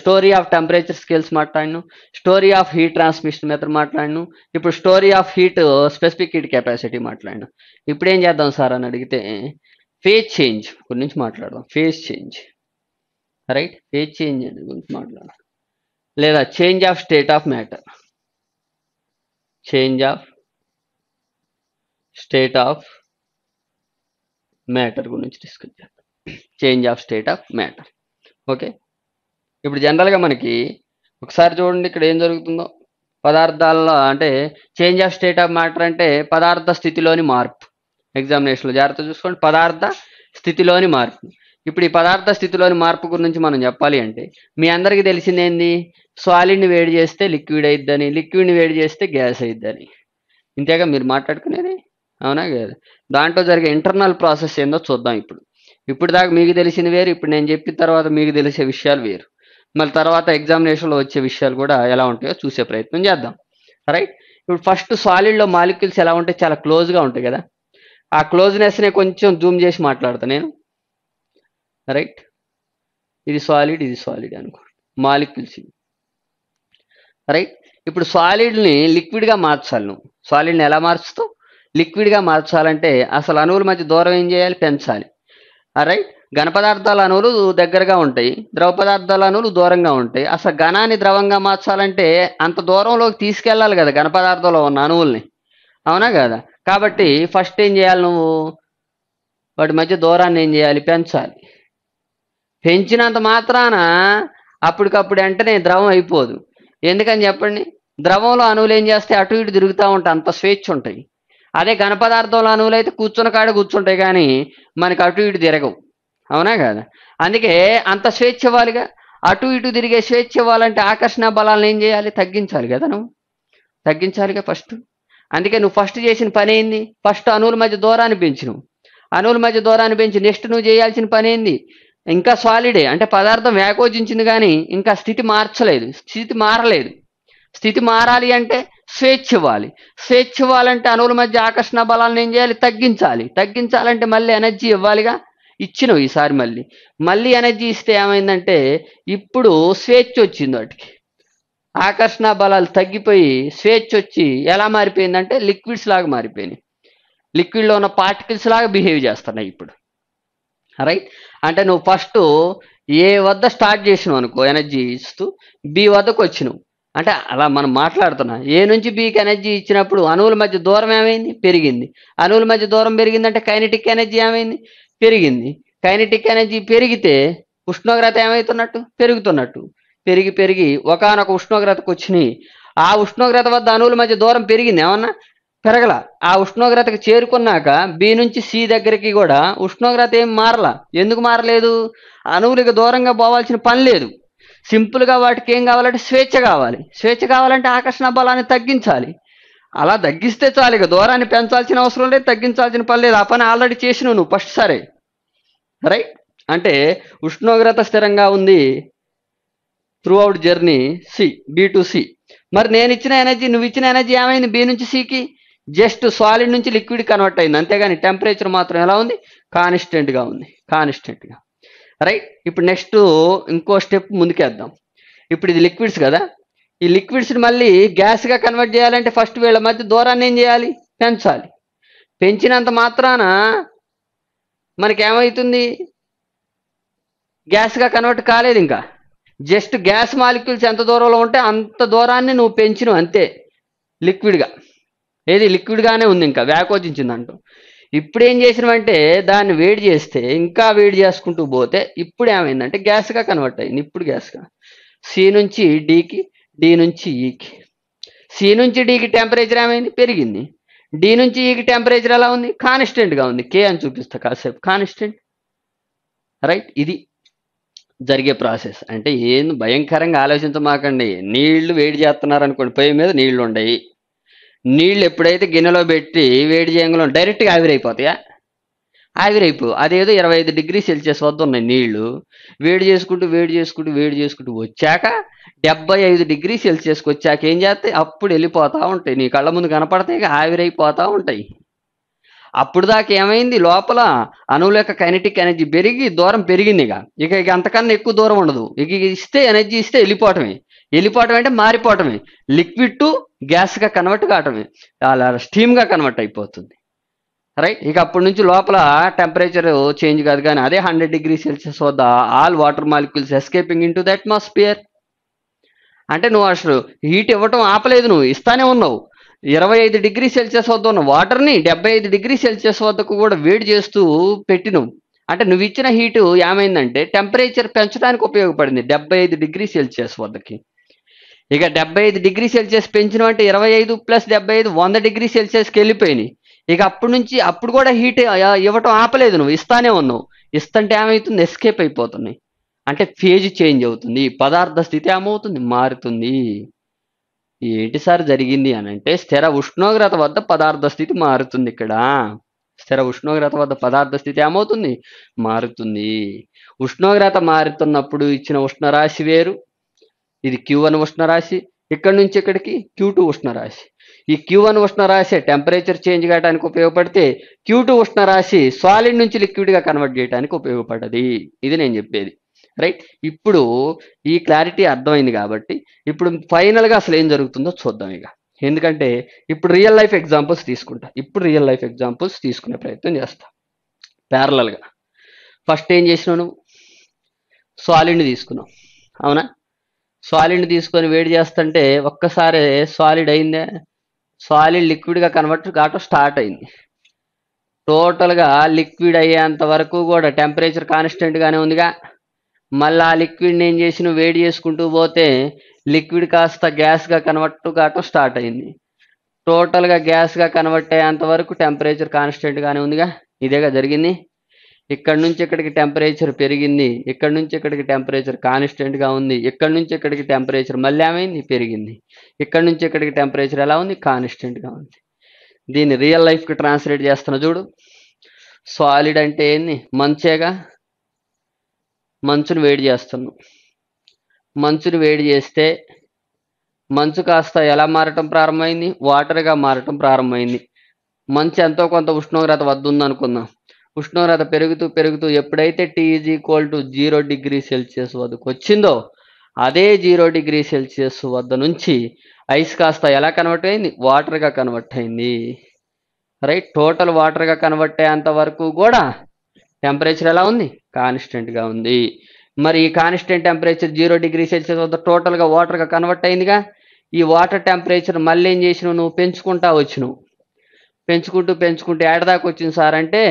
Story of temperature scales మాట్లాడను, story of heat transmission method మాట్లాడను, ఇప్పుడు story of heat specific heat capacity మాట్లాడను. ఇప్పుడు ఏం చేద్దాం సార్ అని అడిగితే ఫేజ్ చేంజ్ గురించి మాట్లాడదాం. Phase change, right, phase change గురించి మాట్లాడదాం. లేదా change of state of matter, change of state of matter గురించి డిస్కస్ చేద్దాం. Change of state of matter. Okay, ఇప్పుడు జనరల్గా మనకి ఒకసారి చూడండి ఇక్కడ ఏం జరుగుతుందో. పదార్థాల్లో అంటే change of state of matter అంటే పదార్థ స్థితిలోని మార్పు. ఎగ్జామినేషన్లో జాగ్రత్త చూసుకోండి, పదార్థ స్థితిలోని మార్పు. ఇప్పుడు ఈ పదార్థ స్థితిలోని మార్పు గురించి మనం చెప్పాలి అంటే మీ అందరికీ తెలిసింది ఏంది, సాలిడ్ని వేడి చేస్తే లిక్విడ్ అయిద్దని, లిక్విడ్ని వేడి చేస్తే గ్యాస్ అయిద్దని. ఇంతేగా మీరు మాట్లాడుకునేది, అవునా కదా? దాంట్లో జరిగే ఇంటర్నల్ ప్రాసెస్ ఏందో చూద్దాం. ఇప్పుడు దాకా మీకు తెలిసింది వేరు, ఇప్పుడు నేను చెప్పిన తర్వాత మీకు తెలిసే విషయాలు వేరు. మళ్ళీ తర్వాత ఎగ్జామినేషన్లో వచ్చే విషయాలు కూడా ఎలా ఉంటాయో చూసే ప్రయత్నం చేద్దాం, రైట్. ఇప్పుడు ఫస్ట్ సాలిడ్లో మాలిక్యూల్స్ ఎలా ఉంటాయి, చాలా క్లోజ్గా ఉంటాయి కదా. ఆ క్లోజ్నెస్నే కొంచెం జూమ్ చేసి మాట్లాడతాను నేను, రైట్. ఇది సాలిడ్ అనుకో, మాలిక్యూల్స్ ఇవి, రైట్. ఇప్పుడు సాలిడ్ని లిక్విడ్గా మార్చాలి. నువ్వు సాలిడ్ని ఎలా మార్చుతావు? లిక్విడ్గా మార్చాలంటే అసలు అణువుల మధ్య దూరం ఏం చేయాలి, పెంచాలి, రైట్. ఘన పదార్థాల అణువులు దగ్గరగా ఉంటాయి, ద్రవ పదార్థాల అణువులు దూరంగా ఉంటాయి. అసలు ఘనాన్ని ద్రవంగా మార్చాలంటే అంత దూరంలోకి తీసుకెళ్ళాలి కదా ఘన పదార్థంలో ఉన్న అణువుల్ని, అవునా కదా? కాబట్టి ఫస్ట్ ఏం చేయాలి, నువ్వు వాటి మధ్య దూరాన్ని ఏం చేయాలి, పెంచాలి. పెంచినంత మాత్రాన అప్పటికప్పుడు వెంటనే ద్రవం అయిపోదు. ఎందుకని చెప్పండి, ద్రవంలో అణువులు ఏం చేస్తాయి, అటు ఇటు తిరుగుతూ ఉంటాయి, అంత స్వేచ్ఛ ఉంటాయి. అదే ఘన పదార్థంలో అణువులు అయితే కూర్చున్న కాడ కూర్చుంటాయి కానీ మనకి అటు ఇటు తిరగవు, అవునా కదా? అందుకే అంత స్వేచ్ఛ ఇవ్వాలిగా. అటు ఇటు తిరిగే స్వేచ్ఛ ఇవ్వాలంటే ఆకర్షణ బలాలను ఏం చేయాలి, తగ్గించాలి కదా. నువ్వు తగ్గించాలిగా ఫస్ట్. అందుకే నువ్వు ఫస్ట్ చేసిన పని ఏంది, ఫస్ట్ అణువుల మధ్య దూరాన్ని పెంచి, నువ్వు అణువుల మధ్య దూరాన్ని పెంచి నెక్స్ట్ నువ్వు చేయాల్సిన పని ఏంది, ఇంకా సాలిడే అంటే పదార్థం వ్యాకోచించింది కానీ ఇంకా స్థితి మార్చలేదు, స్థితి మారలేదు. స్థితి మారాలి అంటే స్వేచ్ఛ ఇవ్వాలి. స్వేచ్ఛ ఇవ్వాలంటే అణువుల మధ్య ఆకర్షణ బలాలను ఏం చేయాలి, తగ్గించాలి. తగ్గించాలంటే మళ్ళీ ఎనర్జీ ఇవ్వాలిగా. ఇచ్చినవు ఈసారి మళ్ళీ ఎనర్జీ ఇస్తే ఏమైందంటే ఇప్పుడు స్వేచ్ఛ వచ్చింది వాటికి. ఆకర్షణ బలాలు తగ్గిపోయి స్వేచ్ఛ వచ్చి ఎలా మారిపోయిందంటే లిక్విడ్స్ లాగా మారిపోయినాయి. లిక్విడ్లో ఉన్న పార్టికల్స్ లాగా బిహేవ్ చేస్తున్నాయి ఇప్పుడు, రైట్. అంటే నువ్వు ఫస్ట్ ఏ వద్ద స్టార్ట్ చేసినావు అనుకో ఎనర్జీ ఇస్తూ, బి వద్దకు వచ్చినావు అంటే అలా మనం మాట్లాడుతున్నా. ఏ నుంచి బికి ఎనర్జీ ఇచ్చినప్పుడు అణువుల మధ్య దూరం ఏమైంది, పెరిగింది. అణువుల మధ్య దూరం పెరిగిందంటే కైనెటిక్ ఎనర్జీ ఏమైంది, పెరిగింది. కైనెటిక్ ఎనర్జీ పెరిగితే ఉష్ణోగ్రత ఏమవుతున్నట్టు, పెరుగుతున్నట్టు. పెరిగి ఒకానొక ఉష్ణోగ్రతకు వచ్చినాయి. ఆ ఉష్ణోగ్రత వద్ద అణువుల మధ్య దూరం పెరిగింది, ఏమన్నా పెరగల. ఆ ఉష్ణోగ్రతకు చేరుకున్నాక బి నుంచి సి దగ్గరికి కూడా ఉష్ణోగ్రత ఏం మారలా. ఎందుకు మారలేదు, అణువులకు దూరంగా పోవాల్సిన పని లేదు. సింపుల్గా వాటికి ఏం కావాలంటే స్వేచ్ఛ కావాలి. స్వేచ్ఛ కావాలంటే ఆకర్షణ బలాన్ని తగ్గించాలి. అలా తగ్గిస్తే చాలు, ఇక దూరాన్ని పెంచాల్సిన అవసరం లేదు, తగ్గించాల్సిన పని లేదు. ఆ పని ఆల్రెడీ చేసినావు నువ్వు ఫస్ట్, సరే, రైట్. అంటే ఉష్ణోగ్రత స్థిరంగా ఉంది throughout journey B to C. మరి నేను ఇచ్చిన ఎనర్జీ, నువ్వు ఇచ్చిన ఎనర్జీ ఏమైంది, బి నుంచి సికి జస్ట్ సాలిడ్ నుంచి లిక్విడ్ కన్వర్ట్ అయింది, అంతేగాని టెంపరేచర్ మాత్రం ఎలా ఉంది, కాన్స్టెంట్గా ఉంది, కాన్స్టెంట్గా, రైట్. ఇప్పుడు నెక్స్ట్ ఇంకో స్టెప్ ముందుకేద్దాం. ఇప్పుడు ఇది లిక్విడ్స్ కదా, ఈ లిక్విడ్స్ని మళ్ళీ గ్యాస్గా కన్వర్ట్ చేయాలంటే ఫస్ట్ వీళ్ళ మధ్య దూరాన్ని ఏం చేయాలి, పెంచాలి. పెంచినంత మాత్రాన మనకేమవుతుంది, గ్యాస్గా కన్వర్ట్ కాలేదు. ఇంకా జస్ట్ గ్యాస్ మాలిక్యూల్స్ ఎంత దూరంలో ఉంటే అంత దూరాన్ని నువ్వు పెంచినవు అంతే, లిక్విడ్గా. ఏది లిక్విడ్గానే ఉంది, ఇంకా వ్యాకోచించిందంటూ. ఇప్పుడు ఏం చేసినామంటే దాన్ని వేడి చేస్తే ఇంకా వేడి చేసుకుంటూ పోతే ఇప్పుడు ఏమైందంటే గ్యాస్గా కన్వర్ట్ అయింది. ఇప్పుడు గ్యాస్గా సి నుంచి డికి, డి నుంచి ఈకి. సి నుంచి డికి టెంపరేచర్ ఏమైంది, పెరిగింది. డి నుంచి ఈకి టెంపరేచర్ ఎలా ఉంది, కాన్స్టెంట్గా ఉంది. కే అని చూపిస్తా కాసేపు, కాన్స్టెంట్, రైట్. ఇది జరిగే ప్రాసెస్. అంటే ఏం భయంకరంగా ఆలోచించమాకండి. నీళ్లు వేడి చేస్తున్నారు అనుకోండి, పొయ్యి మీద నీళ్లు ఉండయి. నీళ్ళు ఎప్పుడైతే గిన్నెలో పెట్టి వేడి చేయంలో డైరెక్ట్గా ఆవిరైపోతాయా, ఆవిరైపో. అదేదో 25 డిగ్రీ సెల్సియస్ వద్ద ఉన్నాయి నీళ్లు, వేడి చేసుకుంటూ వచ్చాక 75 డిగ్రీ సెల్సియస్కి వచ్చాక ఏం చేస్తాయి, అప్పుడు వెళ్ళిపోతూ ఉంటాయి. నీ కళ్ళ ముందు కనపడతాయి, ఆవిరైపోతూ ఉంటాయి. అప్పుడు దాకా ఏమైంది, లోపల అణువుల యొక్క కైనెటిక్ ఎనర్జీ పెరిగి దూరం పెరిగింది. ఇక అంతకన్నా ఎక్కువ దూరం ఉండదు. ఇక ఇస్తే ఎనర్జీ ఇస్తే వెళ్ళిపోవటమే. వెళ్ళిపోవటం అంటే మారిపోవటమే, లిక్విడ్ టు గ్యాస్గా కన్వర్ట్ కావటమే, అలా స్టీమ్గా కన్వర్ట్ అయిపోతుంది. రైట్. ఇక అప్పటి నుంచి లోపల టెంపరేచర్ చేంజ్ కాదు, కానీ అదే 100°C వద్ద all water molecules escaping into the atmosphere. అంటే నువ్వు అసలు హీట్ ఇవ్వటం ఆపలేదు, నువ్వు ఇస్తానే ఉన్నావు. 25°C వద్ద ఉన్న వాటర్ని 75°C వద్దకు కూడా వేడి చేస్తూ పెట్టినావు. అంటే నువ్వు ఇచ్చిన హీటు ఏమైందంటే టెంపరేచర్ పెంచడానికి ఉపయోగపడింది 75°C వద్దకి. ఇక 75°C పెంచడం అంటే 25 + 75 100°Cకి వెళ్ళిపోయినాయి. ఇక అప్పటి నుంచి అప్పుడు కూడా హీట్ ఇవ్వటం ఆపలేదు, నువ్వు ఇస్తానే ఉన్నావు. ఇస్తుంటే ఏమవుతుంది, ఎస్కేప్ అయిపోతున్నాయి. అంటే ఫేజ్ చేంజ్ అవుతుంది, పదార్థ స్థితి ఏమవుతుంది, మారుతుంది. ఏంటి సార్ జరిగింది అని అంటే స్థిర ఉష్ణోగ్రత వద్ద పదార్థ స్థితి మారుతుంది. ఇక్కడ స్థిర ఉష్ణోగ్రత వద్ద పదార్థ స్థితి ఏమవుతుంది, మారుతుంది. ఉష్ణోగ్రత మారుతున్నప్పుడు ఇచ్చిన ఉష్ణరాశి వేరు, ఇది Q1 ఉష్ణరాశి, ఇక్కడ నుంచి ఇక్కడికి Q2 ఉష్ణరాశి. ఈ Q1 ఉష్ణరాశి టెంపరేచర్ చేంజ్ కావడానికి ఉపయోగపడితే Q2 ఉష్ణరాశి సాలిడ్ నుంచి లిక్విడ్గా కన్వర్ట్ చేయడానికి ఉపయోగపడది. ఇది నేను చెప్పేది. రైట్. ఇప్పుడు ఈ క్లారిటీ అర్థమైంది కాబట్టి ఇప్పుడు ఫైనల్గా అసలు ఏం జరుగుతుందో చూద్దాం. ఇక ఎందుకంటే ఇప్పుడు రియల్ లైఫ్ ఎగ్జాంపుల్స్ తీసుకుంటా. ఇప్పుడు రియల్ లైఫ్ ఎగ్జాంపుల్స్ తీసుకునే ప్రయత్నం చేస్తా ప్యారలల్గా. ఫస్ట్ ఏం చేసినావు, నువ్వు సాలిడ్ని తీసుకున్నావు, అవునా? సాలిడ్ని తీసుకొని వేడి చేస్తుంటే ఒక్కసారి సాలిడ్ అయిందే, సాలిడ్ లిక్విడ్గా కన్వర్ట్ కావటం స్టార్ట్ అయింది. టోటల్గా లిక్విడ్ అయ్యేంత వరకు కూడా టెంపరేచర్ కాన్స్టెంట్గానే ఉందిగా. మళ్ళీ ఆ లిక్విడ్ని ఏం చేసి నువ్వు వేడి చేసుకుంటూ పోతే లిక్విడ్ కాస్త గ్యాస్గా కన్వర్ట్ కావటం స్టార్ట్ అయింది. టోటల్గా గ్యాస్గా కన్వర్ట్ అయ్యేంత వరకు టెంపరేచర్ కాన్స్టెంట్గానే ఉందిగా. ఇదేగా జరిగింది. ఇక్కడ నుంచి ఇక్కడికి టెంపరేచర్ పెరిగింది, ఇక్కడ నుంచి ఇక్కడికి టెంపరేచర్ కాన్స్టెంట్గా ఉంది, ఇక్కడ నుంచి ఇక్కడికి టెంపరేచర్ మళ్ళీ ఏమైంది, పెరిగింది. ఇక్కడ నుంచి ఇక్కడికి టెంపరేచర్ ఎలా ఉంది, కాన్స్టెంట్గా ఉంది. దీన్ని రియల్ లైఫ్కి ట్రాన్స్లేట్ చేస్తున్నా చూడు. సాలిడ్ అంటే ఏంది, మంచేగా. మంచును వేడి చేస్తున్నాం, మంచుని వేడి చేస్తే మంచు కాస్త ఎలా మారటం ప్రారంభమైంది, వాటర్గా మారటం ప్రారంభమైంది. మంచు ఎంతో కొంత ఉష్ణోగ్రత వద్ద ఉందనుకుందాం. ఉష్ణోగ్రత పెరుగుతూ పెరుగుతూ ఎప్పుడైతే T = 0°C వద్దకు వచ్చిందో అదే 0°C వద్ద నుంచి ఐస్ కాస్త ఎలా కన్వర్ట్ అయింది, వాటర్గా కన్వర్ట్ అయింది. రైట్. టోటల్ వాటర్గా కన్వర్ట్ అయ్యేంత వరకు కూడా టెంపరేచర్ ఎలా ఉంది, కాన్స్టెంట్గా ఉంది. మరి ఈ కాన్స్టెంట్ టెంపరేచర్ 0°C వద్ద టోటల్గా వాటర్గా కన్వర్ట్ అయిందిగా. ఈ వాటర్ టెంపరేచర్ మళ్ళీ ఏం చేసినావు, నువ్వు పెంచుకుంటా వచ్చినావు. పెంచుకుంటూ ఏడదాకా వచ్చింది సార్ అంటే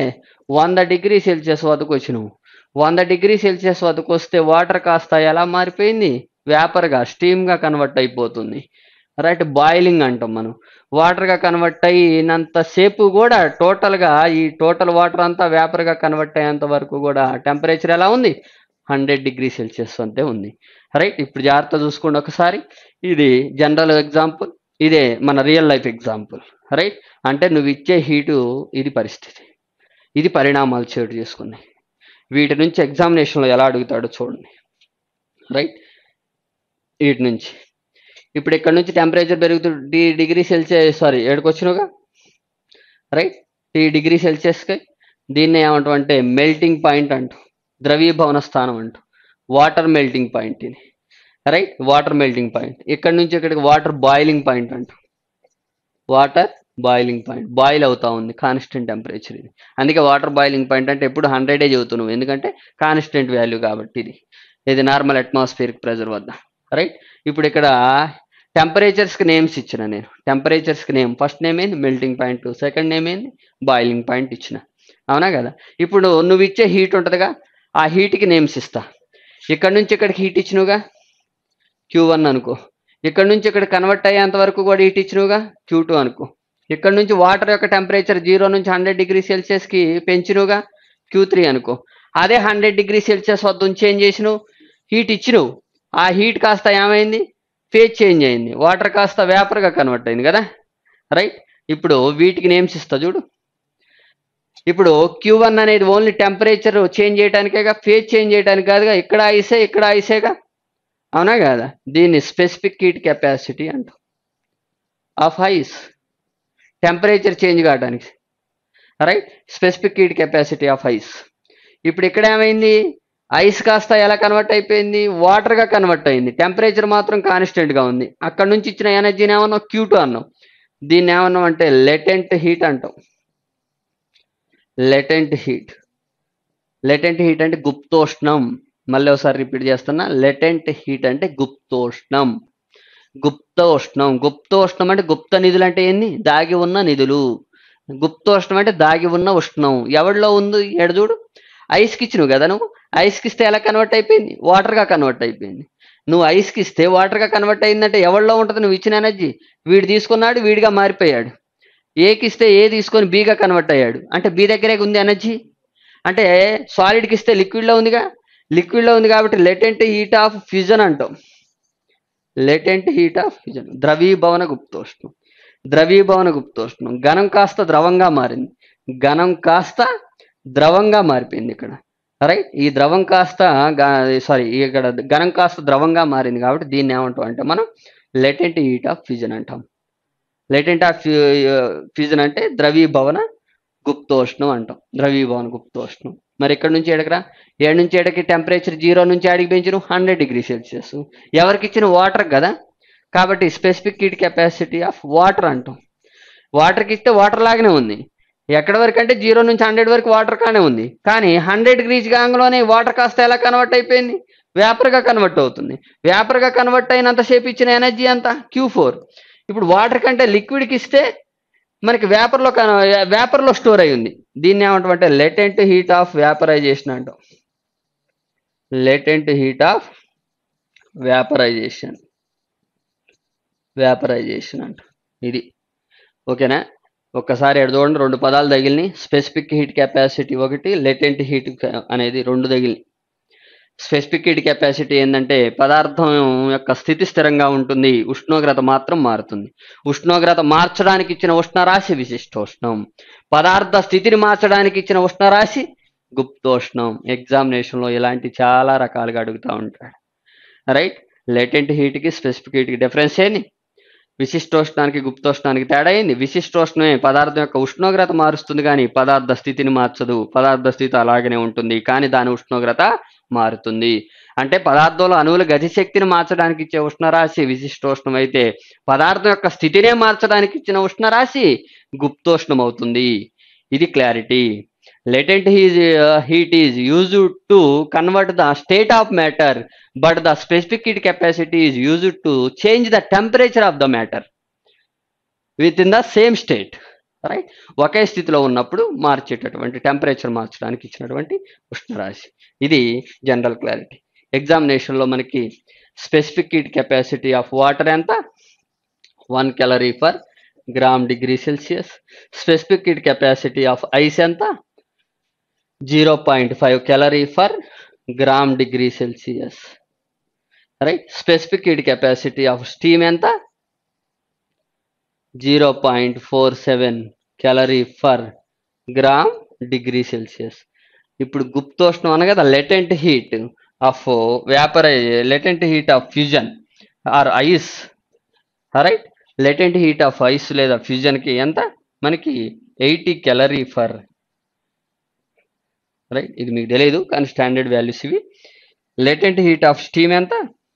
100°C వద్దకు వచ్చినావు. 100°C వద్దకు వస్తే వాటర్ కాస్త ఎలా మారిపోయింది, వేపర్గా, స్టీమ్గా కన్వర్ట్ అయిపోతుంది. రైట్. బాయిలింగ్ అంటాం మనం. వాటర్గా కన్వర్ట్ అయినంతసేపు కూడా టోటల్గా ఈ టోటల్ వాటర్ అంతా వేపర్గా కన్వర్ట్ అయ్యేంత వరకు కూడా టెంపరేచర్ ఎలా ఉంది, 100°C అంతే ఉంది. రైట్. ఇప్పుడు జాగ్రత్త చూసుకోండి ఒకసారి. ఇది జనరల్ ఎగ్జాంపుల్, ఇదే మన రియల్ లైఫ్ ఎగ్జాంపుల్. రైట్. అంటే నువ్వు ఇచ్చే హీటు, ఇది పరిస్థితి, ఇది పరిణామాలు చోటు చేసుకున్నాయి. వీటి నుంచి ఎగ్జామినేషన్లో ఎలా అడుగుతాడో చూడండి. రైట్. వీటి నుంచి ఇప్పుడు ఇక్కడ నుంచి టెంపరేచర్ పెరుగుతూ T°C ఎక్కడికి వచ్చినావుగా. రైట్. T°C దీన్ని ఏమంటాం అంటే మెల్టింగ్ పాయింట్ అంటూ, ద్రవీభవన స్థానం అంటూ, వాటర్ మెల్టింగ్ పాయింట్ ఇది. రైట్. Water melting point. ఇక్కడ నుంచి ఇక్కడికి వాటర్ బాయిలింగ్ పాయింట్ అంటూ, వాటర్ బాయిలింగ్ పాయింట్, బాయిల్ అవుతా ఉంది, కాన్స్టెంట్ టెంపరేచర్ ఇది. అందుకే వాటర్ బాయిలింగ్ పాయింట్ అంటే ఎప్పుడు 100 చదువుతున్నావు, ఎందుకంటే కాన్స్టెంట్ వాల్యూ కాబట్టి. ఇది నార్మల్ అట్మాస్ఫియరిక్ ప్రెజర్ వద్ద. రైట్. ఇప్పుడు ఇక్కడ టెంపరేచర్స్కి నేమ్స్ ఇచ్చిన నేను. టెంపరేచర్స్కి నేమ్, ఫస్ట్ నేమ్ ఏంది మెల్టింగ్ పాయింట్, సెకండ్ నేమ్ ఏంది బాయిలింగ్ పాయింట్ ఇచ్చిన, అవునా కదా. ఇప్పుడు నువ్వు ఇచ్చే హీట్ ఉంటుందిగా, ఆ హీట్కి నేమ్స్ ఇస్తా. ఇక్కడ నుంచి ఇక్కడికి హీట్ ఇచ్చినవుగా, Q1 అనుకో. ఇక్కడ నుంచి ఇక్కడ కన్వర్ట్ అయ్యేంత వరకు కూడా హీట్ ఇచ్చినవుగా, Q2 అనుకో. ఇక్కడ నుంచి వాటర్ యొక్క టెంపరేచర్ 0 నుంచి 100°C పెంచినవుగా, Q3 అనుకో. అదే 100°C వద్ద నుంచి ఏం చేసినావు, హీట్ ఇచ్చినావు. ఆ హీట్ కాస్త ఏమైంది, ఫేజ్ చేంజ్ అయింది, వాటర్ కాస్త వేపర్గా కన్వర్ట్ అయింది కదా. రైట్. ఇప్పుడు వీటికి నేమ్స్ ఇస్తా చూడు. ఇప్పుడు Q1 అనేది ఓన్లీ టెంపరేచర్ చేంజ్ చేయడానికేగా, ఫేజ్ చేంజ్ చేయడానికి కాదుగా. ఇక్కడ ఐసే, ఇక్కడ ఐసేగా, అవునా కదా. దీన్ని స్పెసిఫిక్ హీట్ కెపాసిటీ అంటాం ఆఫ్ ఐస్, టెంపరేచర్ చేంజ్ కావడానికి. Right. Specific heat capacity of ice. ఇప్పుడు ఇక్కడ ఏమైంది, ఐస్ కాస్త ఎలా కన్వర్ట్ అయిపోయింది, వాటర్గా కన్వర్ట్ అయింది. టెంపరేచర్ మాత్రం కాన్స్టెంట్గా ఉంది. అక్కడ నుంచి ఇచ్చిన ఎనర్జీని ఏమన్నాం, Q2 అన్నాం. దీన్ని ఏమన్నాం అంటే లెటెంట్ హీట్ అంటాం. Latent heat. లెటెంట్ హీట్ అంటే గుప్తోష్ణం. మళ్ళీ ఒకసారి రిపీట్ చేస్తున్నా, లెటెంట్ హీట్ అంటే గుప్తోష్ణం. గుప్తోష్ణం. గుప్తోష్ణం అంటే గుప్త నిధులు అంటే ఏంది, దాగి ఉన్న నిధులు. గుప్తోష్ణం అంటే దాగి ఉన్న ఉష్ణం. ఎవరిలో ఉంది ఎడ చూడు, ఐస్కి ఇచ్చినవు కదా నువ్వు. ఐస్కి ఇస్తే ఎలా కన్వర్ట్ అయిపోయింది, వాటర్గా కన్వర్ట్ అయిపోయింది. నువ్వు ఐస్కి ఇస్తే వాటర్గా కన్వర్ట్ అయిందంటే ఎవరిలో ఉంటుంది నువ్వు ఇచ్చిన ఎనర్జీ, వీడు తీసుకున్నాడు, వీడిగా మారిపోయాడు. ఏకి ఇస్తే ఏ తీసుకొని బీగా కన్వర్ట్ అయ్యాడు, అంటే బి దగ్గరే ఉంది ఎనర్జీ. అంటే సాలిడ్కి ఇస్తే లిక్విడ్లో ఉందిగా, లిక్విడ్లో ఉంది కాబట్టి లెటెంట్ హీట్ ఆఫ్ ఫ్యూజన్ అంటాం. Latent heat of fusion. ద్రవీభవన గుప్తోష్ణం. ద్రవీభవన గుప్తోష్ణం. ఘనం కాస్త ద్రవంగా మారింది. ఘనం కాస్త ద్రవంగా మారిపోయింది ఇక్కడ. రైట్. ఈ ద్రవం కాస్త ఇక్కడ ఘనం కాస్త ద్రవంగా మారింది కాబట్టి దీన్ని ఏమంటాం అంటే మనం లెటెంట్ హీట్ ఆఫ్ ఫ్యూజన్ అంటాం. లెటెంట్ ఆఫ్ ఫ్యూజన్ అంటే ద్రవీభవన గుప్తోష్ణం అంటాం. ద్రవీభవన గుప్తోష్ణం. మరి ఇక్కడ నుంచి ఎడకరా, 7 నుంచి ఏడకి టెంపరేచర్ 0 నుంచి ఆడికి పెంచిన 100 డిగ్రీ సెల్సియస్. ఎవరికి ఇచ్చిన వాటర్ కదా, కాబట్టి specific heat capacity of water అంటాం. వాటర్కి ఇస్తే వాటర్ లాగానే ఉంది. ఎక్కడి వరకు అంటే 0 నుంచి 100 వరకు వాటర్ కానే ఉంది. కానీ 100 డిగ్రీస్ గాంగ్లోనే వాటర్ కాస్త ఎలా కన్వర్ట్ అయిపోయింది, వేపర్గా కన్వర్ట్ అవుతుంది. వేపర్గా కన్వర్ట్ అయినంతసేపు ఇచ్చిన ఎనర్జీ అంతా Q4. ఇప్పుడు వాటర్ కంటే లిక్విడ్కి ఇస్తే మనకి వేపర్లో స్టోర్ అయి ఉంది. దీన్ని ఏమంటాం అంటే లెటెంట్ హీట్ ఆఫ్ వేపరైజేషన్ అంటాం. Latent heat of vaporization. Vaporization అంటాం. ఇది ఓకేనా. ఒక్కసారి ఎడ చూడండి, 2 పదాలు తగిలినాయి. స్పెసిఫిక్ హీట్ కెపాసిటీ ఒకటి, లెటెంట్ హీట్ అనేది 2 తగిలినాయి. స్పెసిఫిక్ హీట్ కెపాసిటీ ఏంటంటే పదార్థం యొక్క స్థితి స్థిరంగా ఉంటుంది, ఉష్ణోగ్రత మాత్రం మారుతుంది. ఉష్ణోగ్రత మార్చడానికి ఇచ్చిన ఉష్ణరాశి విశిష్టోష్ణం. పదార్థ స్థితిని మార్చడానికి ఇచ్చిన ఉష్ణరాశి గుప్తోష్ణం. ఎగ్జామినేషన్లో ఇలాంటి చాలా రకాలుగా అడుగుతూ ఉంటాడు. రైట్. లెటెంట్ హీట్కి స్పెసిఫిక్ హీట్కి డిఫరెన్స్ ఏంది, విశిష్టోష్ణానికి గుప్తోష్ణానికి తేడా అయింది. విశిష్టోష్ణమే పదార్థం యొక్క ఉష్ణోగ్రత మారుస్తుంది కానీ పదార్థ స్థితిని మార్చదు. పదార్థ స్థితి అలాగనే ఉంటుంది కానీ దాని ఉష్ణోగ్రత మారుతుంది. అంటే పదార్థంలో అణువుల గతిశక్తిని మార్చడానికి ఇచ్చే ఉష్ణరాశి విశిష్టోష్ణం అయితే పదార్థం యొక్క స్థితినే మార్చడానికి ఇచ్చిన ఉష్ణరాశి గుప్తోష్ణం అవుతుంది. ఇది clarity. Latent heat is used to convert the state of matter, but the specific heat capacity is used to change the temperature of the matter within the same state. Right. ఒకే స్థితిలో ఉన్నప్పుడు మార్చేటటువంటి టెంపరేచర్ మార్చడానికి ఇచ్చినటువంటి ఉష్ణరాశి. ఇది general clarity. ఎగ్జామినేషన్లో మనకి specific heat capacity of water ఎంత, 1 calorie per gram degree Celsius. Specific heat capacity of ice ఎంత, 0.5 calorie per gram degree Celsius. Right. Specific heat capacity of steam ఎంత, 0.47 calorie per gram degree Celsius. ఇప్పుడు గుప్తోష్ణం అనగా the latent heat of latent heat of fusion or ice. Right. Latent heat of ice లేదా ఫ్యూజన్కి ఎంత, మనకి 80 calorie per. Right. ఇది మీకు తెలియదు కానీ స్టాండర్డ్ వాల్యూస్ ఇవి. లెటెంట్ హీట్ ఆఫ్ స్టీమ్ ఎంత,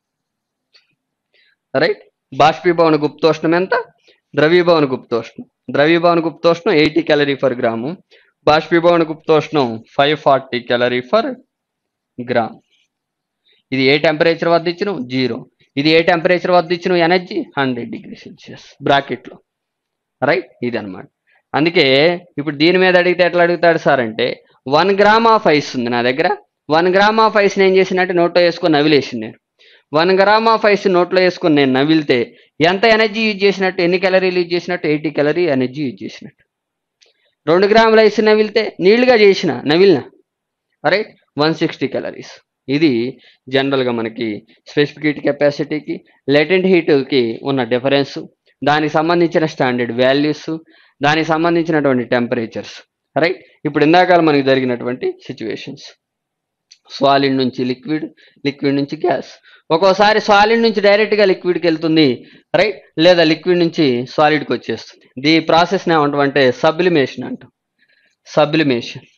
రైట్. బాష్పీభవన గుప్తోష్ణం ఎంత, ద్రవీభవన గుప్తోష్ణం. ద్రవీభవన గుప్తోష్ణం 80 calorie per gram. బాష్పీభవన గుప్తోష్ణం 540 calorie per gram. ఇది ఏ టెంపరేచర్ వద్ద ఇచ్చిన 0. ఇది ఏ టెంపరేచర్ వద్ద ఇచ్చిన ఎనర్జీ 100 డిగ్రీ సెల్సియస్ బ్రాకెట్లో. రైట్. ఇది అనమాట. అందుకే ఇప్పుడు దీని మీద అడిగితే ఎట్లా అడుగుతాడు సార్ అంటే 1 gram ఆఫ్ ఐస్ ఉంది నా దగ్గర. 1 gram ఆఫ్ ఐస్ని ఏం చేసినట్టు నోట్లో వేసుకొని నవిలేసింది నేను. 1 gram ఆఫ్ ఐస్ నోట్లో వేసుకొని నేను నవిలితే ఎంత ఎనర్జీ యూజ్ చేసినట్టు, ఎన్ని క్యాలరీలు యూజ్ చేసినట్టు, 80 calorie ఎనర్జీ యూజ్ చేసినట్టు. 2 grams ఐస్ నవిలితే నీళ్లుగా నవిలిన రైట్ 160 calories. ఇది జనరల్గా మనకి స్పెసిఫిక్ హీట్ కెపాసిటీకి లెటెంట్ హీట్కి ఉన్న డిఫరెన్స్, దానికి సంబంధించిన స్టాండర్డ్ వాల్యూస్, దానికి సంబంధించినటువంటి టెంపరేచర్స్. రైట్. ఇప్పుడు ఇందాక మనకి జరిగినటువంటి సిచ్యువేషన్స్, సాలిడ్ నుంచి లిక్విడ్, లిక్విడ్ నుంచి గ్యాస్. ఒక్కోసారి సాలిడ్ నుంచి డైరెక్ట్గా లిక్విడ్కి వెళ్తుంది, రైట్. లేదా లిక్విడ్ నుంచి సాలిడ్కి వచ్చేస్తుంది. ఈ ప్రాసెస్ని ఏమంటాం అంటే సబ్లిమేషన్ అంటాం. Sublimation,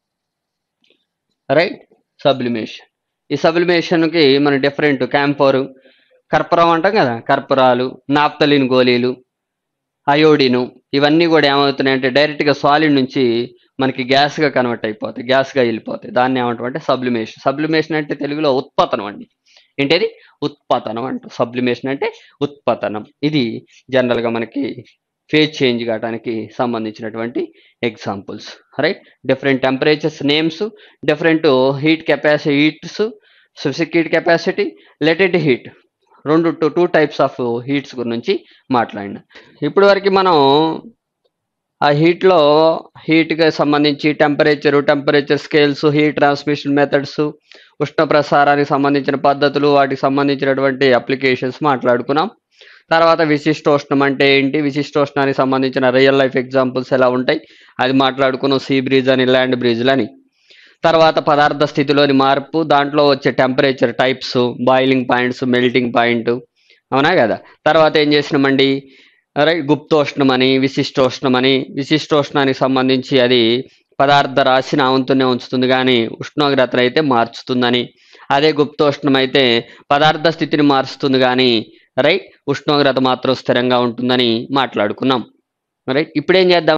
right. సబ్లిమేషన్, ఈ సబ్లిమేషన్కి మన డిఫరెంట్ క్యాంఫోరు, కర్పూరం అంటాం కదా, కర్పూరాలు, నాప్తలిన్ గోళీలు, అయోడిను, ఇవన్నీ కూడా ఏమవుతున్నాయంటే డైరెక్ట్గా సాలిడ్ నుంచి మనకి గ్యాస్గా కన్వర్ట్ అయిపోతాయి, గ్యాస్గా వెళ్ళిపోతాయి. దాన్ని ఏమంటామంటే సబ్లిమేషన్. సబ్లిమేషన్ అంటే తెలుగులో ఉత్పతనం అండి. ఏంటది? ఉత్పతనం అంట. సబ్లిమేషన్ అంటే ఉత్పతనం. ఇది జనరల్గా మనకి ఫేజ్ చేంజ్ కావడానికి సంబంధించినటువంటి examples, right. Different temperatures names, different heat capacity, heats, specific heat capacity, latent heat, two types of heats గురించి మాట్లాడిన. ఇప్పటి వరకు మనం ఆ హీట్కి సంబంధించి temperature scales, heat transmission methods, ఉష్ణ ప్రసారానికి సంబంధించిన పద్ధతులు, వాటికి సంబంధించినటువంటి అప్లికేషన్స్ మాట్లాడుకున్నాం. తర్వాత విశిష్టోష్ణం అంటే ఏంటి, విశిష్టోష్ణానికి సంబంధించిన రియల్ లైఫ్ ఎగ్జాంపుల్స్ ఎలా ఉంటాయి అది మాట్లాడుకున్నాం. సీ బ్రీజ్ అని, ల్యాండ్ బ్రీజ్లు అని. తర్వాత పదార్థ స్థితిలోని మార్పు, దాంట్లో వచ్చే temperature types, boiling points, melting point, అవునా కదా. తర్వాత ఏం చేసినామండి, రైట్, గుప్తోష్ణమని, విశిష్టోష్ణమని. విశిష్టోష్ణానికి సంబంధించి అది పదార్థ రాశిని ఆవంతూనే ఉంచుతుంది కానీ ఉష్ణోగ్రతను అయితే మార్చుతుందని. అదే గుప్తోష్ణం అయితే పదార్థ స్థితిని మారుస్తుంది కానీ రైట్ ఉష్ణోగ్రత మాత్రం స్థిరంగా ఉంటుందని మాట్లాడుకున్నాం, రైట్. ఇప్పుడేం చేద్దాం